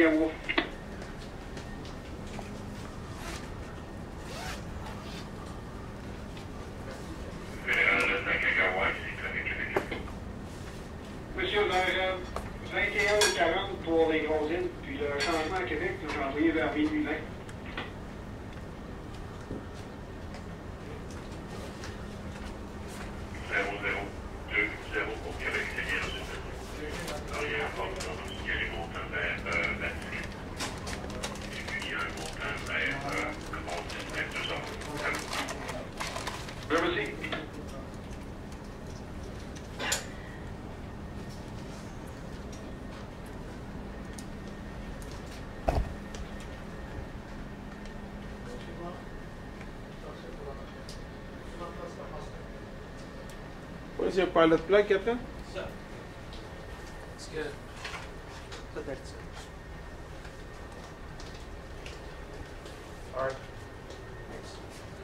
Nakagawa. Monsieur, vers 21h40 pour les grosses îles, puis le changement à Québec, j'ai envoyé vers minuit 20. Pour Québec, c'est bien reçu. Alors, il y a un montant, il y a les montants vers Vallée. Et puis, il y a un montant vers le montant vers 2 heures. Merci. Where's your pilot plug, Captain? So, it's good. So that's it. All right. Thanks.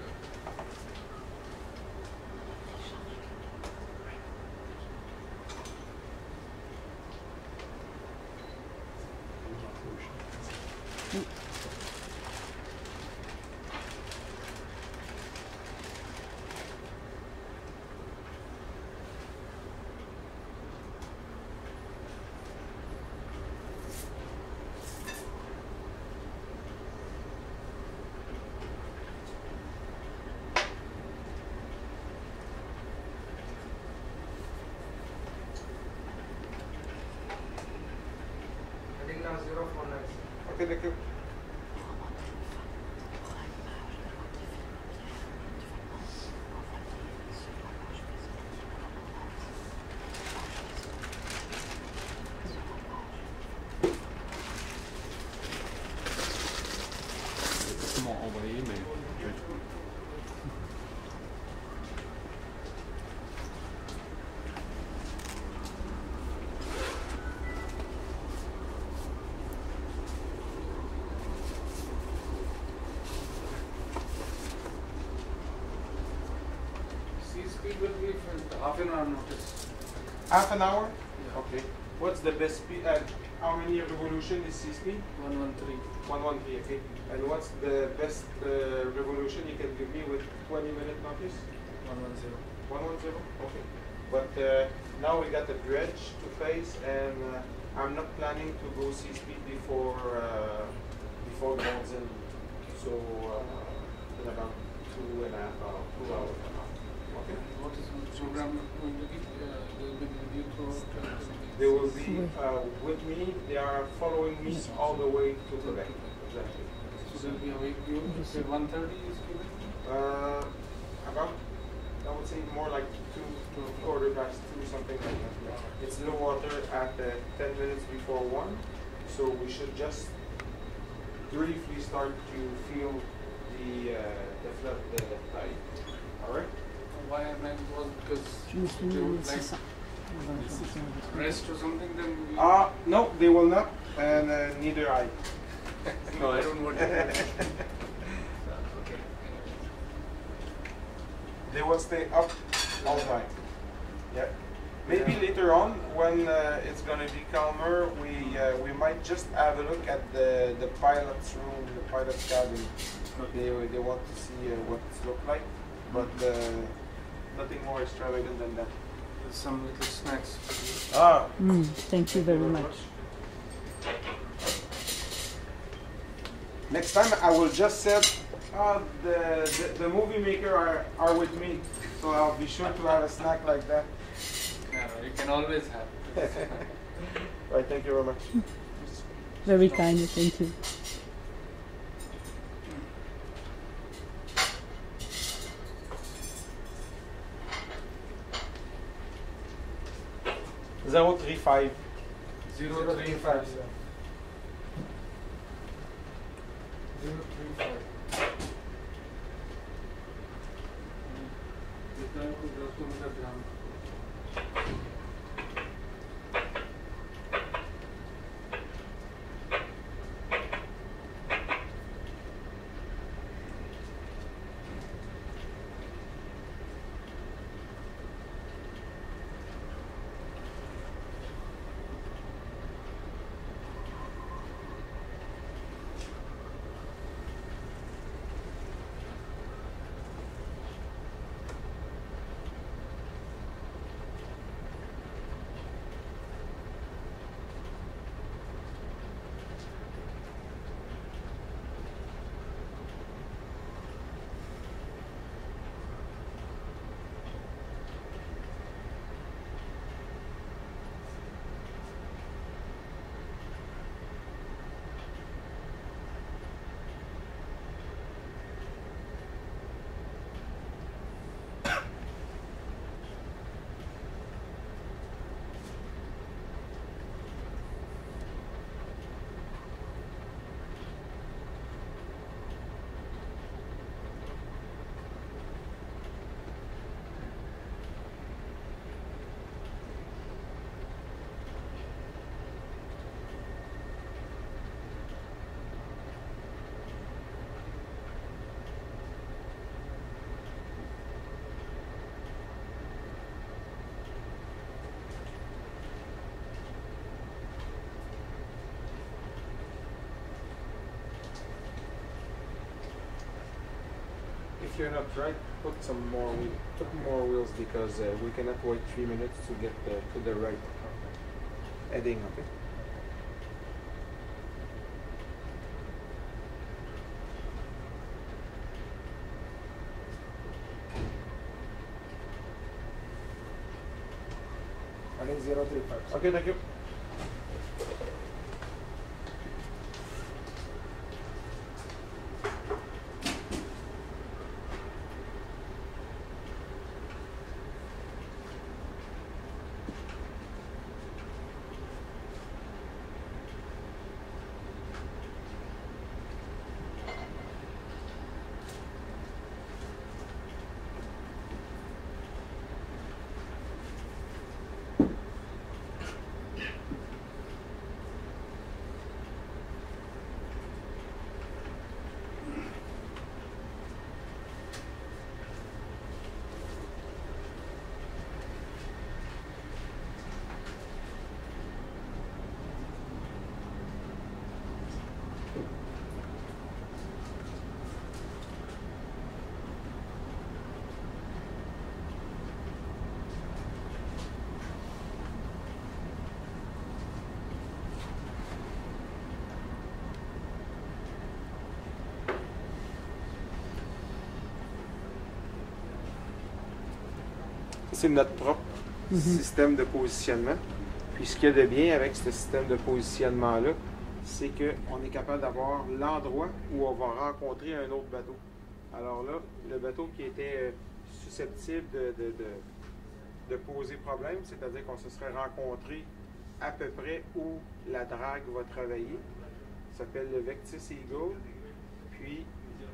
Okay, thank you. Comment envoyer, mais... Speed will be for half an hour notice. Half an hour? Yeah. Okay. What's the best speed? How many revolution is C-speed? 113. 113, okay. And what's the best revolution you can give me with 20-minute notice? 110. 110? Okay. But now we got the dredge to face, and I'm not planning to go C-speed before Golden. So in about 2.5 hours, 2 hours. Okay. What is the program going to be? They will be with you throughout? They will be with me. They are following me all the way to Quebec. Exactly. So they'll be awake you say 1:30 is Quebec? About, I would say more like 2:15, something like that. Yeah. It's low water at 10 minutes before 1, so we should just briefly start to feel the flood, the tide. All right. Why I meant was because they would like rest or something, then we... No, they will not, and neither I. No, I don't want to. Okay. They will stay up all night. Yeah. Maybe later on, when it's gonna be calmer, we might just have a look at the pilot's room, the pilot's cabin. They want to see what it looks like, but nothing more extravagant than that. There's some little snacks. Thank you very much. Next time I will just say the movie maker are with me, so I'll be sure to have a snack like that. Yeah, you can always have. Right, thank you very much. Very kind, thank you. Zero 35. 035. 035. जितना कुछ 10 किलोमीटर ध्यान if you're not right, put some more wheels because we cannot wait 3 minutes to get to the right heading, okay? Running 035. Okay, thank you. C'est notre propre système de positionnement. Puis ce qu'il y a de bien avec ce système de positionnement-là, c'est qu'on est capable d'avoir l'endroit où on va rencontrer un autre bateau. Alors là, le bateau qui était susceptible de poser problème, c'est-à-dire qu'on se serait rencontré à peu près où la drague va travailler, ça s'appelle le Vectis Eagle. Puis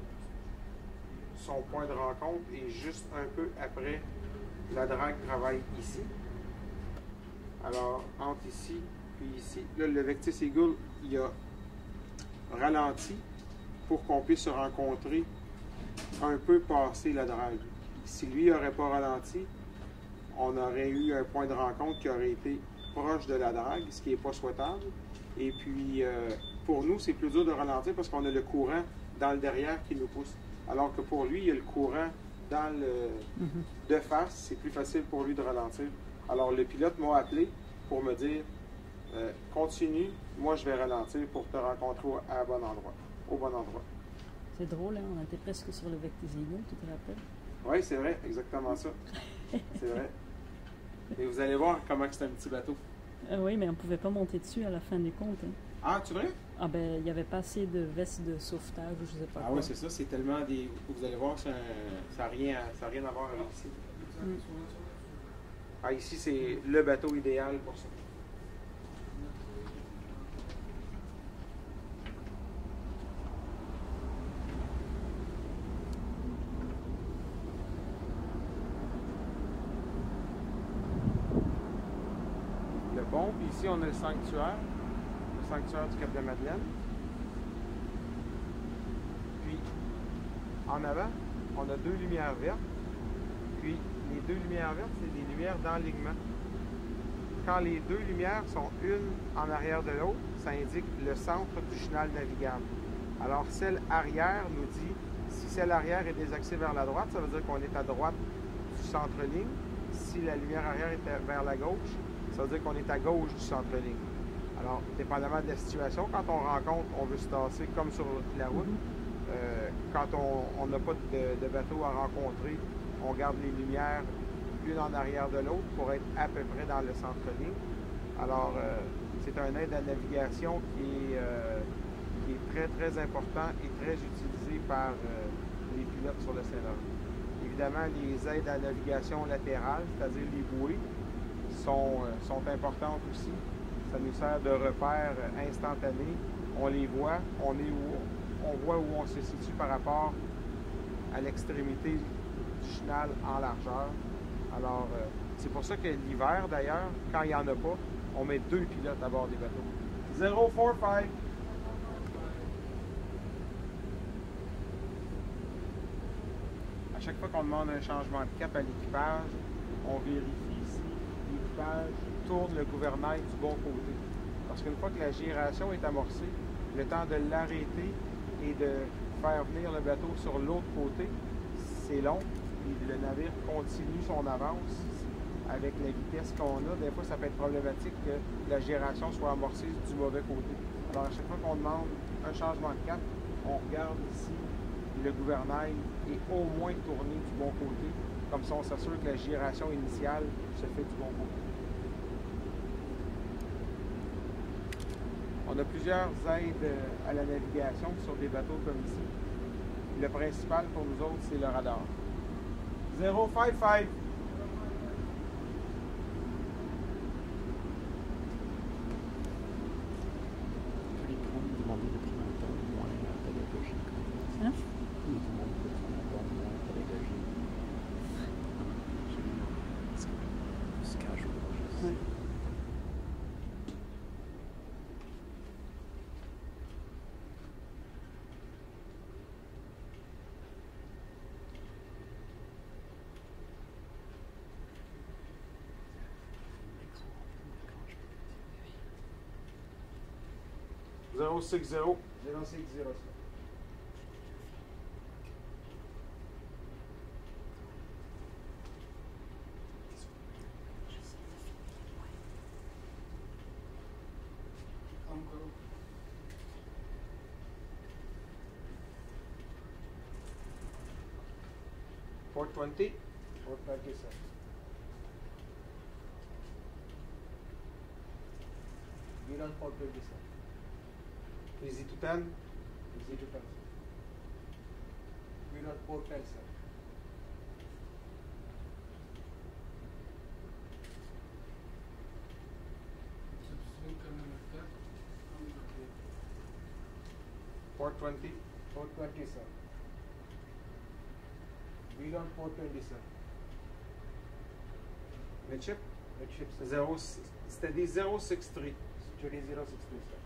son point de rencontre est juste un peu après. La drague travaille ici. Alors, entre ici puis ici, là, le Vectis Eagle, il a ralenti pour qu'on puisse se rencontrer un peu passer la drague. Si lui n'aurait pas ralenti, on aurait eu un point de rencontre qui aurait été proche de la drague, ce qui n'est pas souhaitable. Et puis, pour nous, c'est plus dur de ralentir parce qu'on a le courant dans le derrière qui nous pousse. Alors que pour lui, il y a le courant dans le de face, c'est plus facile pour lui de ralentir. Alors le pilote m'a appelé pour me dire continue, moi je vais ralentir pour te rencontrer au bon endroit. C'est drôle, hein? On était presque sur le Vectis Eagle, tu te rappelles? Oui, c'est vrai, exactement ça. C'est vrai. Et vous allez voir comment c'est un petit bateau. Oui, mais on ne pouvait pas monter dessus à la fin des comptes. Hein. Ah, tu vrai? Ah ben, il n'y avait pas assez de vestes de sauvetage ou je ne sais pas quoi. Ah oui, c'est ça, c'est tellement des... Vous allez voir, ça n'a rien à voir avec ici. Ah, ici, c'est le bateau idéal pour ça. Le pont, puis ici, on a le sanctuaire du Cap-de-Madeleine. Puis, en avant, on a 2 lumières vertes. Puis, les 2 lumières vertes, c'est des lumières d'enlignement. Quand les 2 lumières sont une en arrière de l'autre, ça indique le centre du chenal navigable. Alors, celle arrière nous dit, si celle arrière est désaxée vers la droite, ça veut dire qu'on est à droite du centre-ligne. Si la lumière arrière est vers la gauche, ça veut dire qu'on est à gauche du centre-ligne. Alors, dépendamment de la situation, quand on rencontre, on veut se tasser comme sur la route. Quand on n'a pas de bateau à rencontrer, on garde les lumières une en arrière de l'autre pour être à peu près dans le centre-ligne. Alors, c'est un aide à navigation qui est très, très important et très utilisé par les pilotes sur le Saint-Laurent. Évidemment, les aides à navigation latérales, c'est-à-dire les bouées, sont importantes aussi. Ça nous sert de repère instantané. On les voit, on voit où on se situe par rapport à l'extrémité du chenal en largeur. Alors, c'est pour ça que l'hiver, d'ailleurs, quand il n'y en a pas, on met 2 pilotes à bord des bateaux. 045. À chaque fois qu'on demande un changement de cap à l'équipage, on vérifie si l'équipage tourne le gouvernail du bon côté. Parce qu'une fois que la giration est amorcée, le temps de l'arrêter et de faire venir le bateau sur l'autre côté, c'est long, puis le navire continue son avance avec la vitesse qu'on a. Des fois, ça peut être problématique que la gyration soit amorcée du mauvais côté. Alors, à chaque fois qu'on demande un changement de cap, on regarde si le gouvernail est au moins tourné du bon côté. Comme ça, on s'assure que la gyration initiale se fait du bon côté. On a plusieurs aides à la navigation sur des bateaux comme ici. Le principal pour nous autres, c'est le radar. 055. Les grands demandaient de prendre un ton moins pédagogique. Hein? Ils demandent de prendre un ton moins pédagogique. C'est casual. Ouais. Zero 60. 060. काम करो 420. 430, sir. We're on 420, sir. Easy to 10. Easy to come, sir. We're on 410, sir. जब swing करने लगता है हम करते हैं 420. 420, sir. We're on 420, sir. Midship. Midship, sir. Zero, steady 063. Steady 060, sir.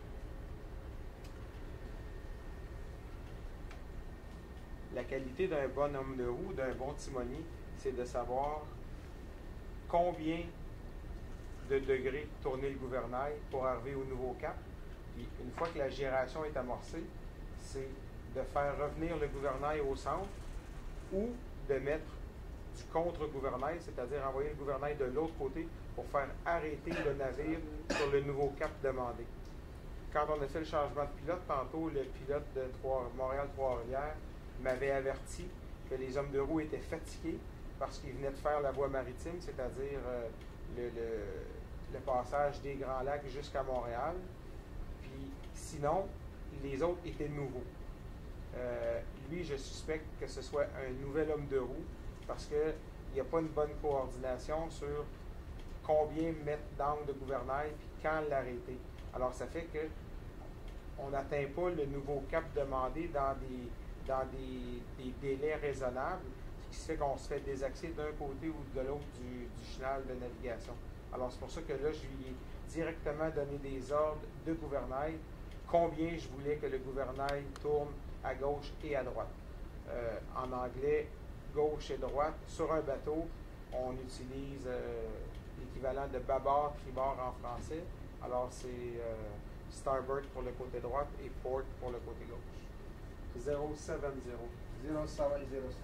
La qualité d'un bon homme de roue, d'un bon timonier, c'est de savoir combien de degrés tourner le gouvernail pour arriver au nouveau cap. Puis une fois que la gyration est amorcée, c'est de faire revenir le gouvernail au centre ou de mettre du contre-gouvernail, c'est-à-dire envoyer le gouvernail de l'autre côté pour faire arrêter le navire sur le nouveau cap demandé. Quand on a fait le changement de pilote, tantôt, le pilote de Montréal-Trois-Rivières m'avait averti que les hommes de roue étaient fatigués parce qu'ils venaient de faire la voie maritime, c'est-à-dire le passage des Grands Lacs jusqu'à Montréal. Puis sinon, les autres étaient nouveaux. Lui, je suspecte que ce soit un nouvel homme de roue parce qu'il n'y a pas une bonne coordination sur combien mettre d'angle de gouvernail puis quand l'arrêter. Alors, ça fait que on n'atteint pas le nouveau cap demandé dans des délais raisonnables, ce qui fait qu'on se fait désaxer d'un côté ou de l'autre du chenal de navigation. Alors, c'est pour ça que là, je lui ai directement donné des ordres de gouvernail, combien je voulais que le gouvernail tourne à gauche et à droite. En anglais, gauche et droite. Sur un bateau, on utilise l'équivalent de bâbord, tribord en français. Alors, c'est starboard pour le côté droit et port pour le côté gauche. 070. 070, sir.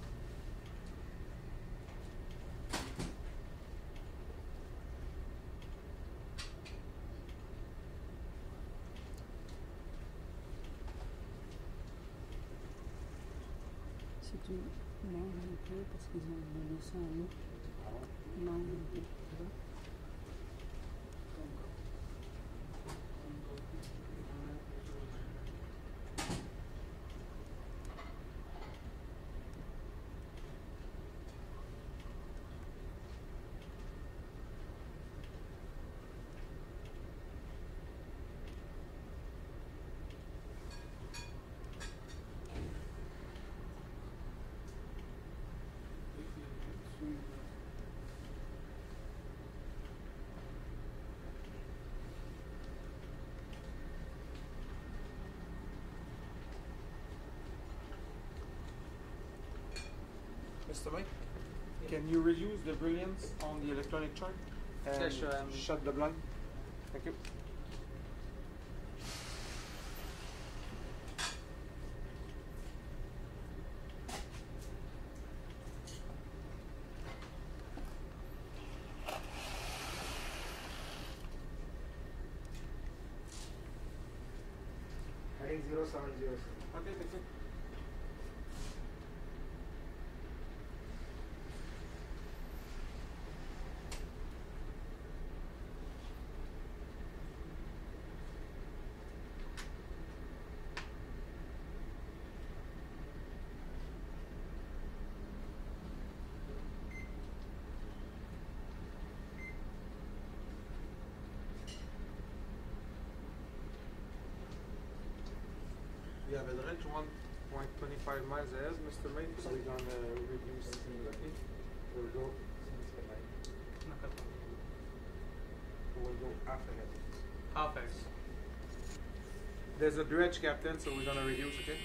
Si tu manges un peu, parce qu'ils ont donné ça à nous, mange un peu, tu vois. Mr. Mike, can you reuse the brilliance on the electronic chart? And Yeah, sure, shut the blind. Thank you. 0706. Okay, thank you. We have a direct 1.25 miles ahead, Mr. Mate, so we're gonna reduce speed, okay? We'll go half ahead. Half X. There's a dredge, Captain, so we're gonna reduce, okay?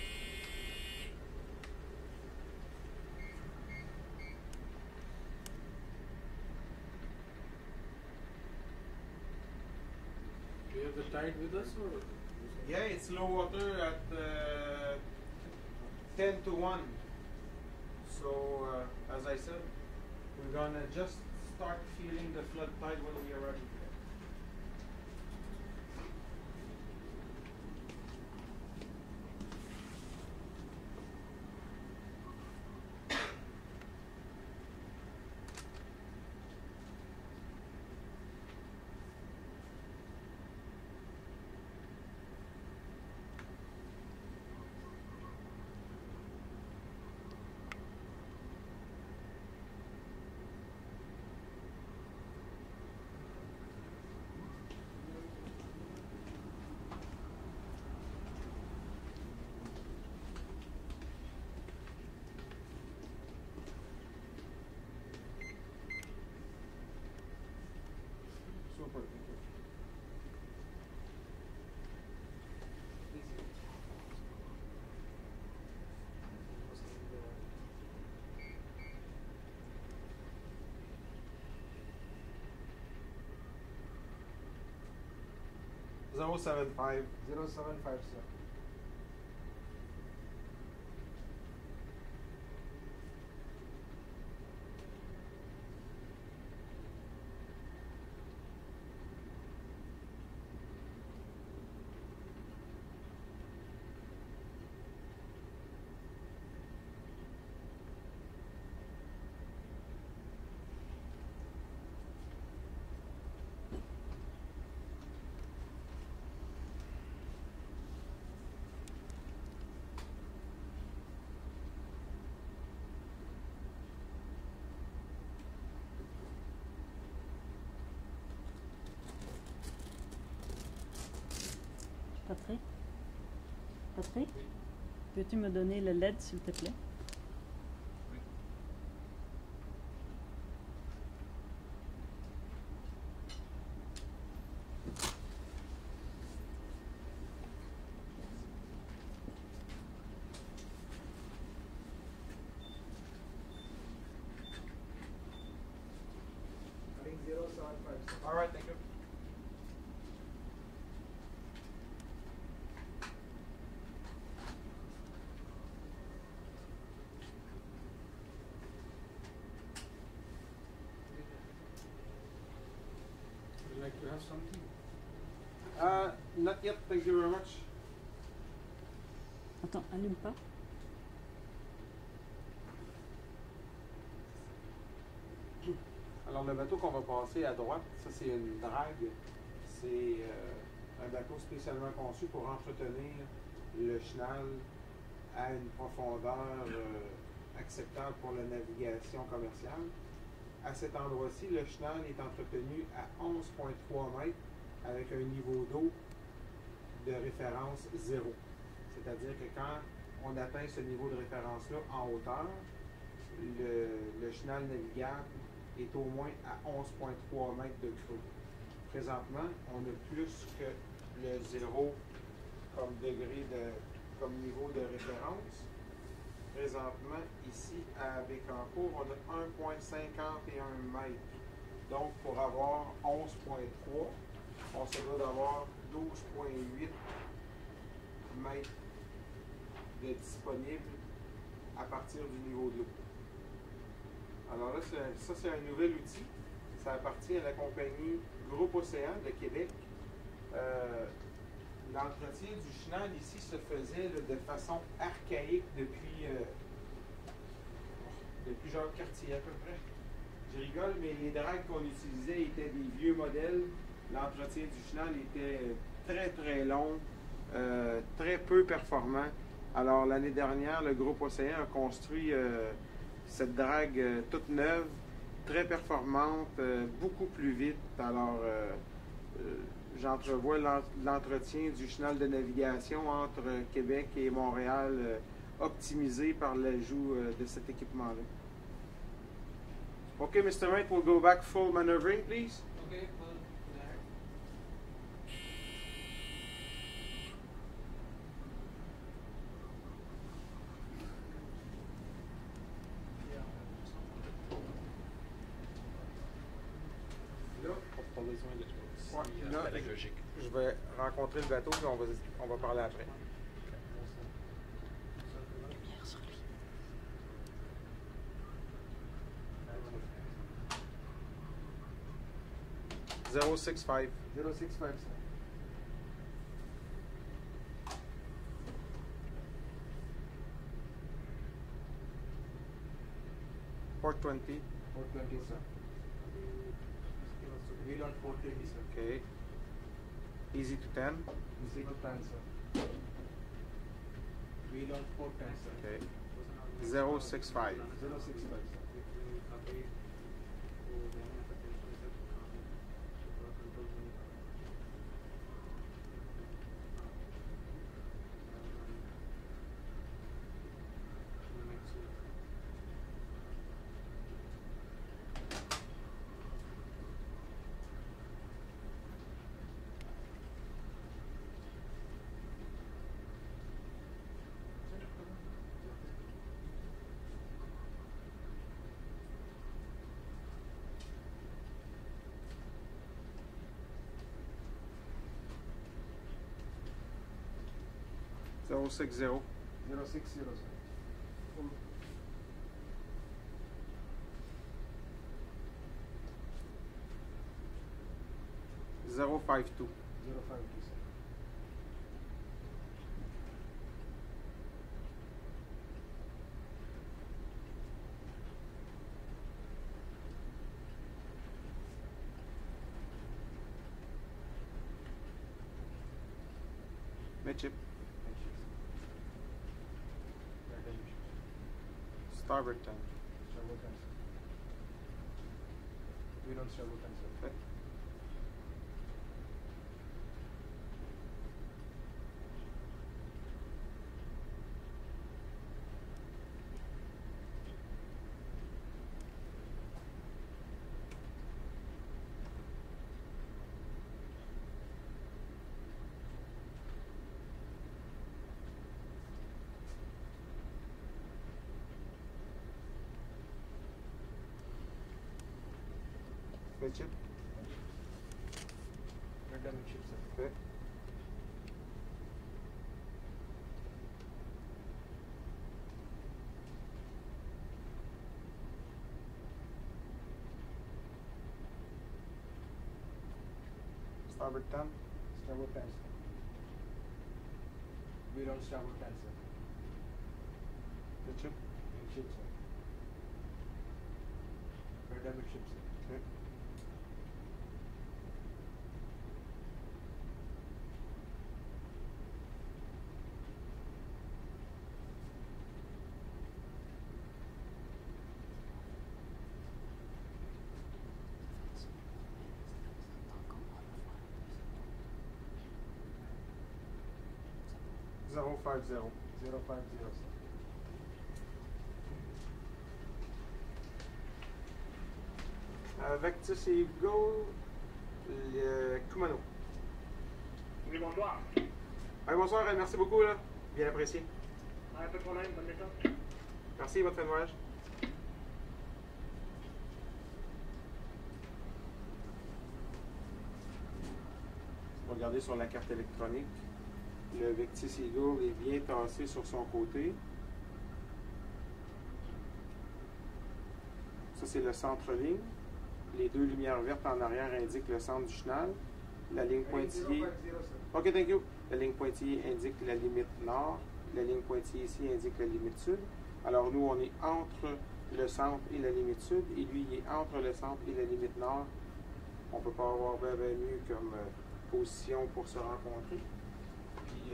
Do you have the tide with us or? Yeah, it's low water at 10 to 1. So, as I said, we're gonna just start feeling the flood tide when we arrive here. Super, thank you. Easy. 075. 075, sir. Patrick? Patrick? Peux-tu me donner le LED, s'il te plaît? I think 075, sir. All right, thank you. Would you like to have something? Not yet, thank you very much. Attends, allume pas. Alors, le bateau qu'on va passer à droite, ça c'est une drague. C'est un bateau spécialement conçu pour entretenir le chenal à une profondeur acceptable pour la navigation commerciale. À cet endroit-ci, le chenal est entretenu à 11,3 mètres avec un niveau d'eau de référence 0. C'est-à-dire que quand on atteint ce niveau de référence-là en hauteur, le chenal navigable est au moins à 11,3 mètres de creux. Présentement, on a plus que le 0 comme degré comme niveau de référence. Présentement, ici, à Bécancour, on a 1,51 mètres. Donc, pour avoir 11,3, on se doit d'avoir 12,8 mètres de disponible à partir du niveau de l'eau. Alors là, ça c'est un nouvel outil. Ça appartient à la compagnie Groupe Océan de Québec. l'entretien du chenal ici se faisait là, de façon archaïque depuis Jacques Cartier à peu près. Je rigole, mais les dragues qu'on utilisait étaient des vieux modèles. L'entretien du chenal était très très long, très peu performant. Alors l'année dernière, le groupe Océan a construit cette drague toute neuve, très performante, beaucoup plus vite. Alors j'entrevois l'entretien du chenal de navigation entre Québec et Montréal optimisé par l'ajout de cet équipement-là. Okay, Mr. Wright, we'll go back full maneuvering, please. Okay, well, Là, Pas besoin de toi. ouais, là, je vais rencontrer le bateau et on va parler après. Lumière sur lui. 065. 065, sir. Port 20. 420, sir. Wheel on 430, sir. Okay. Easy to 10. Easy to 10, sir. Wheel on 410, sir. Okay. 065. 065, sir. Zero 60. 060, sir. 052. 052, sir. Midship. Thank you, sir. Right, thank you, sir. Starboard 10. Starboard 10, sir. Wheel on starboard 10, sir. Okay. Midship. Right, damage ship, sir. Okay. Starboard 10. Starboard 10, sir. Wheel on starboard 10, sir. Midship. Midship, sir. Right, damage ship, sir. Okay. Zero 50. 050, sir. Avec ça, c'est Go, le Kumano. Oui, bonsoir. Hey, bonsoir, merci beaucoup, là. Bien apprécié. Pas de problème, bonne méthode. Merci, votre fin de voyage. Regardez sur la carte électronique. Le Vectis Eagle est bien tassé sur son côté. Ça, c'est le centre-ligne. Les deux lumières vertes en arrière indiquent le centre du chenal. La ligne pointillée. OK, thank you. La ligne pointillée indique la limite nord. La ligne pointillée ici indique la limite sud. Alors nous, on est entre le centre et la limite sud, et lui, il est entre le centre et la limite nord. On ne peut pas avoir bien mieux comme position pour se rencontrer. Puis,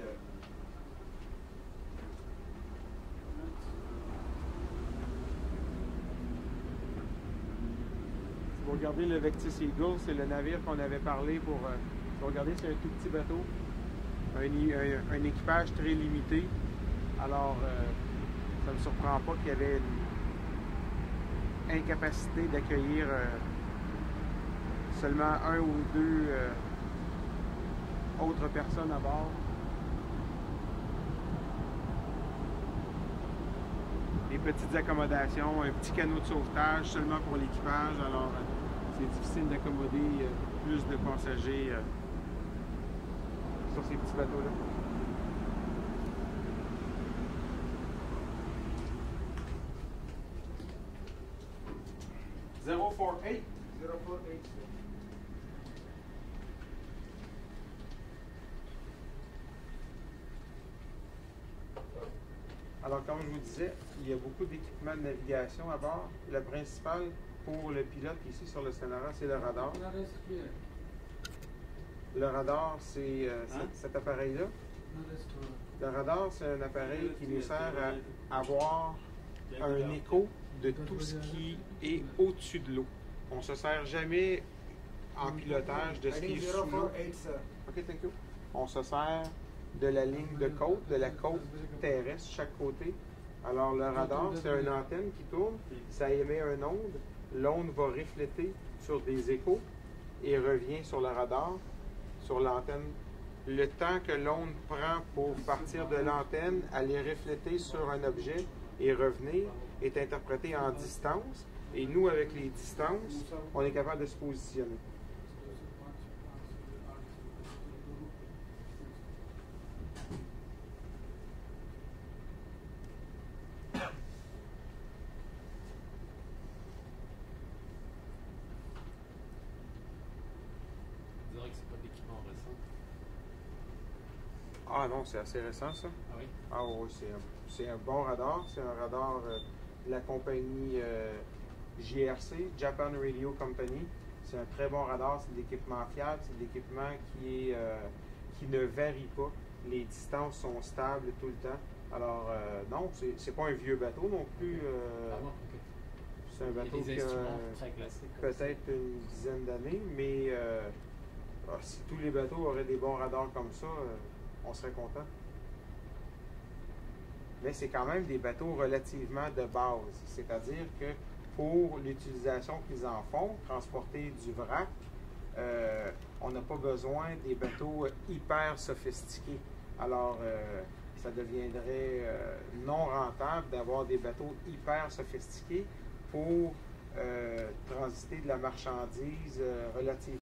si vous regardez le Vectis Eagle, c'est le navire qu'on avait parlé pour... si vous regardez, c'est un tout petit bateau, un équipage très limité. Alors, ça ne me surprend pas qu'il y avait une incapacité d'accueillir seulement un ou deux autres personnes à bord. Des petites accommodations, un petit canot de sauvetage seulement pour l'équipage. Alors, c'est difficile d'accommoder plus de passagers sur ces petits bateaux-là. .048. 048. Alors, comme je vous disais, il y a beaucoup d'équipements de navigation à bord. Le principal pour le pilote ici sur le Sonara, c'est le radar. Le radar, c'est cet appareil-là. Le radar, c'est un appareil qui nous sert à avoir un écho de tout ce qui est au-dessus de l'eau. On ne se sert jamais en pilotage de ce qui est sous l'eau. OK, thank you. On se sert de la ligne de côte, de la côte terrestre, chaque côté. Alors, le radar, c'est une antenne qui tourne, ça émet une onde. L'onde va refléter sur des échos et revient sur le radar, sur l'antenne. Le temps que l'onde prend pour partir de l'antenne, aller refléter sur un objet et revenir, est interprété en distance. Et nous, avec les distances, on est capable de se positionner. On dirait que c'est pas d'équipement récent. Ah non, c'est assez récent, ça. Ah oui? Ah oui, c'est un bon radar. C'est un radar de la compagnie JRC, Japan Radio Company. C'est un très bon radar, c'est de l'équipement fiable, c'est de l'équipement qui ne varie pas. Les distances sont stables tout le temps. Alors, non, c'est pas un vieux bateau non plus. Ah bon, ok. C'est un bateau des qui a instruments très classiques. peut-être une dizaine d'années, mais si tous les bateaux auraient des bons radars comme ça, on serait content. Mais c'est quand même des bateaux relativement de base. C'est-à-dire que pour l'utilisation qu'ils en font, transporter du vrac, on n'a pas besoin des bateaux hyper sophistiqués. Alors, ça deviendrait non rentable d'avoir des bateaux hyper sophistiqués pour transiter de la marchandise relativement